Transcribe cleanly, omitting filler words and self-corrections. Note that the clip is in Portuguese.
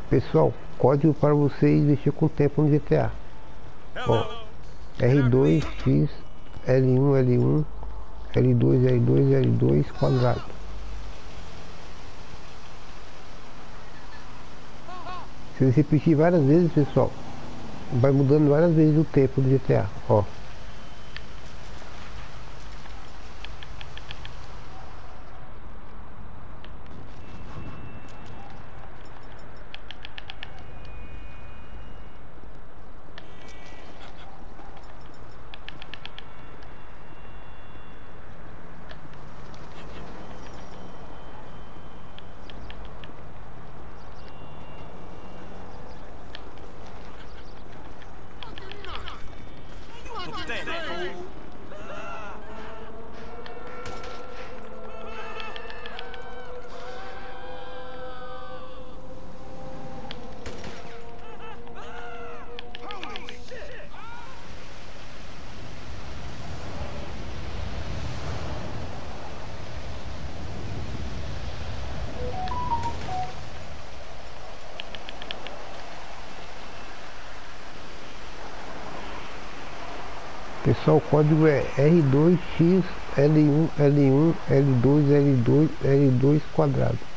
Pessoal, código para vocês mexer com o tempo no GTA. Ó, R2, X, L1, L1, L2, L2, L2, quadrado. Se você repetir várias vezes, pessoal, vai mudando várias vezes o tempo do GTA, ó. Pessoal, o código é R2X L1 L1 L2 L2 L2 quadrado.